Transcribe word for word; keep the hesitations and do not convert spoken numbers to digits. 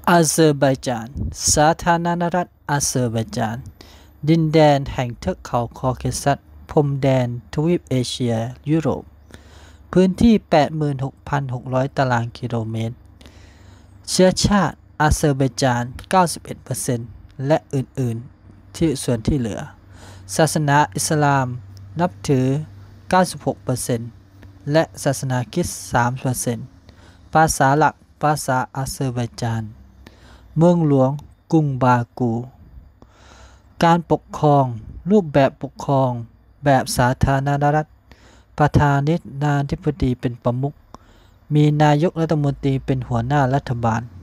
อาเซอร์ไบจาน สาธารณรัฐอาเซอร์ไบจาน ดินแดนแห่งเทือกเขาคอเคซัส พรมแดนทวีปเอเชีย ยุโรป พื้นที่ แปดหมื่นหกพันหกร้อย ตารางกิโลเมตร เชื้อชาติอาเซอร์ไบจาน เก้าสิบเอ็ดเปอร์เซ็นต์ และอื่น ๆ ที่ส่วนที่เหลือ ศาสนาอิสลาม นับถือ เก้าสิบหกเปอร์เซ็นต์ และศาสนาคริสต์ สามเปอร์เซ็นต์ ภาษาหลัก ภาษาอาเซอร์ไบจาน เมืองหลวง กรุงบากู การปกครอง รูปแบบปกครอง แบบสาธารณรัฐ ประธานาธิบดีเป็นประมุข มีนายกรัฐมนตรีเป็นหัวหน้ารัฐบาล